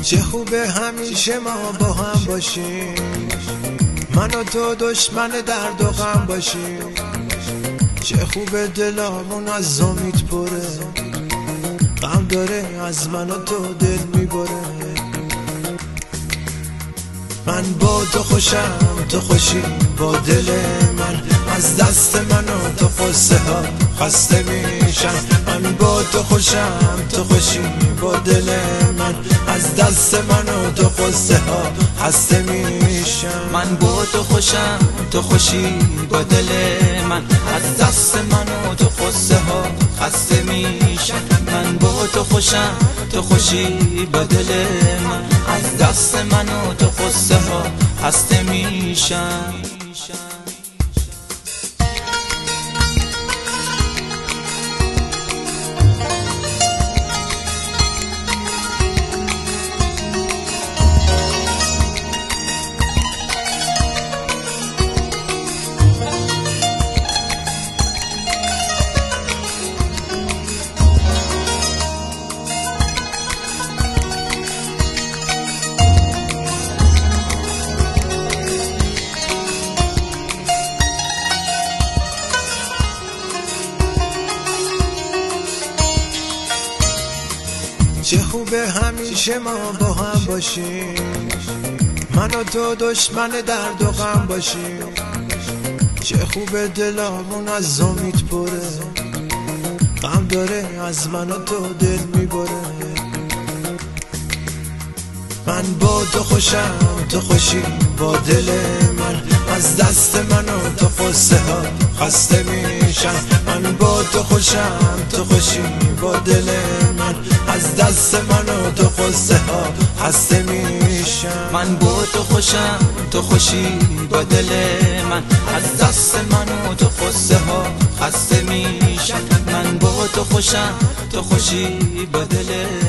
چه خوبه همیشه ما با هم باشیم، من و تو دشمن درد و غم باشیم. چه خوبه دلامون از امید پره، غم داره از من و تو دل میبره. من با تو خوشم، تو خوشی با دل من، از دست من و تو قصه ها خسته میشن. من با تو خوشم، تو خوشی با دل من، از دست من و تو قصه ها خسته میشن. من با تو خوشم، تو خوشی با دل من، از دست من و تو قصه ها خسته میشن. من با تو خوشم، تو خوشی با دل من، از دست من و تو قصه ها خسته میشن. چه خوبه همیشه ما با هم باشیم، من و تو دشمن درد و غم باشیم. چه خوبه دلامون از امید پره، غم داره از من و تو دل میبره. من با تو خوشم، تو خوشی با دل من، از دست من و تو قصه ها خسته میشن. من با تو خوشم، تو خوشی با دل من، از دست من و تو قصه ها خسته میشن. من با تو خوشم، تو خوشی با دل من، از دست من و تو قصه ها خسته میشن. من با تو خوشم، تو خوشی با دل